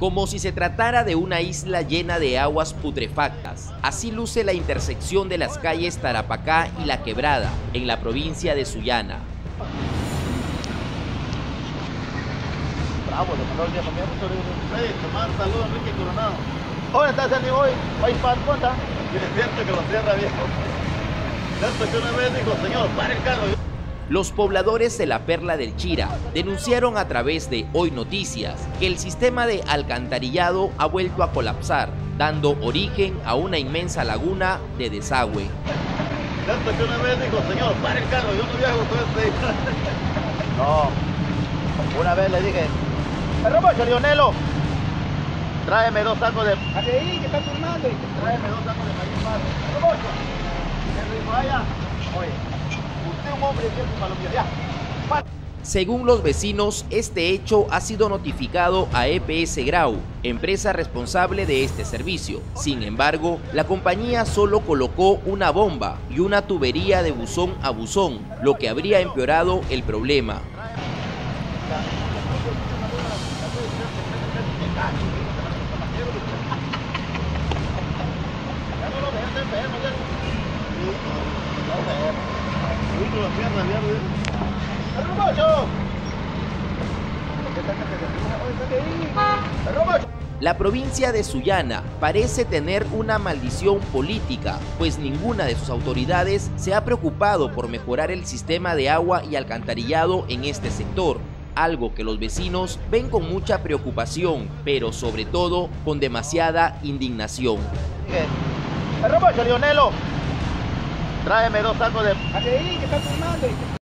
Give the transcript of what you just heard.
como si se tratara de una isla llena de aguas putrefactas. Así luce la intersección de las calles Tarapacá y La Quebrada, en la provincia de Sullana. Bravo, le mandó el día también. Tomar, saludos, Enrique Coronado. ¿Dónde está ese hoy? ¿Hoy para cuánta? Y es cierto que lo cierra, viejo. Cierto que una vez dijo, señor, para el carro. Los pobladores de la Perla del Chira denunciaron a través de Hoy Noticias que el sistema de alcantarillado ha vuelto a colapsar, dando origen a una inmensa laguna de desagüe. Cierto que una vez dijo, señor, para el carro, yo no viajo con este. No, una vez le dije, ¡Robocho, Lionelo! Tráeme 2 sacos de... Ahí, que está filmando. Tráeme 2 sacos de maíz madre. ¡Robocho! Me dijo, vaya, oye, usted es un hombre de tiempo para lo que ya. Según los vecinos, este hecho ha sido notificado a EPS Grau, empresa responsable de este servicio. Sin embargo, la compañía solo colocó una bomba y una tubería de buzón a buzón, lo que habría empeorado el problema. La provincia de Sullana parece tener una maldición política, pues ninguna de sus autoridades se ha preocupado por mejorar el sistema de agua y alcantarillado en este sector, algo que los vecinos ven con mucha preocupación, pero sobre todo con demasiada indignación. ¡Robocho, Lionelo! Tráeme 2 sacos de... Ahí, que está filmando.